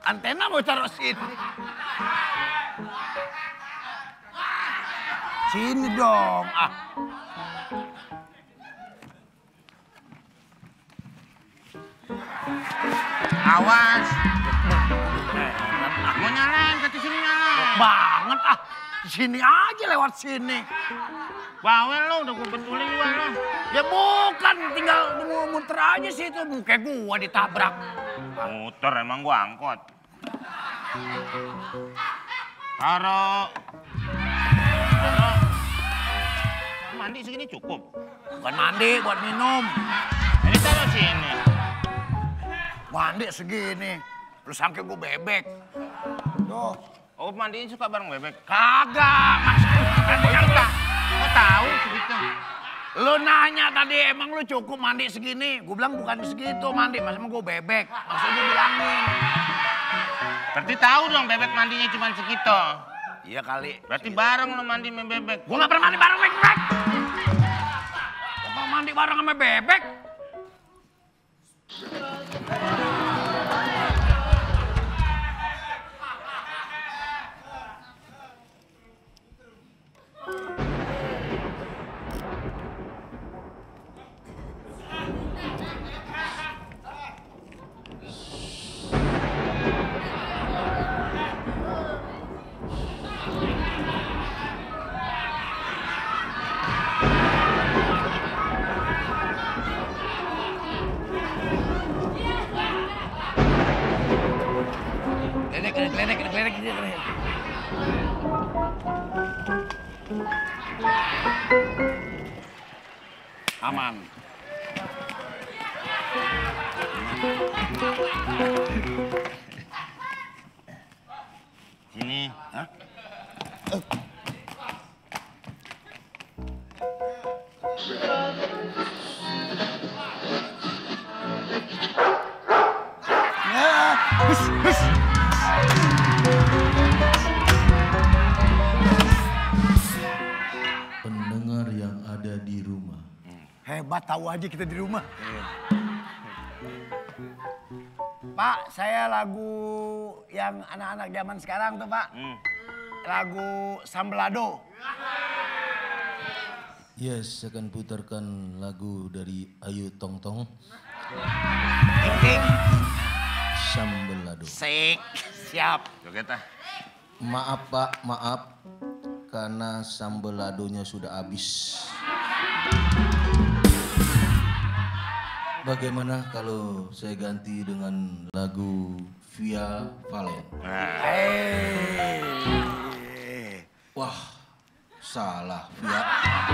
Antena mau taruh sini. Sini dong. Ah. Awas. Mau nyalain, kata sini nyalain. Banget ah. Sini aja lewat sini. Bawel lo, udah gue betulin juga lo. Ya bukan, tinggal muter aja sih itu. Kayak gua ditabrak. Muter, emang gua angkot. Taruh. Mandi segini cukup? Bukan mandi, buat minum. Ini taruh sini. Mandi segini. Lu sangka gua bebek. Tuh. Oh, mandiin suka bareng bebek? Kagak, maksudnya. Kok tahu segitu? Lu nanya tadi, emang lu cukup mandi segini? Gue bilang bukan segitu mandi, masa gue bebek. Maksudnya bilangin. Berarti tahu dong bebek mandinya cuma segitu. Iya kali. Berarti bareng lo mandi sama bebek. Gue gak pernah mandi bareng bebek. Gak pernah mandi bareng sama bebek. Geledek. Aman. Sini. Hah? Pendengar yang ada di rumah. Hebat, tahu aja kita di rumah. Pak, saya lagu yang anak-anak zaman sekarang tuh Pak. Lagu Sambelado. Yes, saya akan putarkan lagu dari Ayu Tong Tong. Ting. Sambelado. Sik, siap. Joget ah. Maaf Pak, maaf. Karena sambeladonya sudah habis. Bagaimana kalau saya ganti dengan lagu Via Valen? Hey. Wah, salah Via.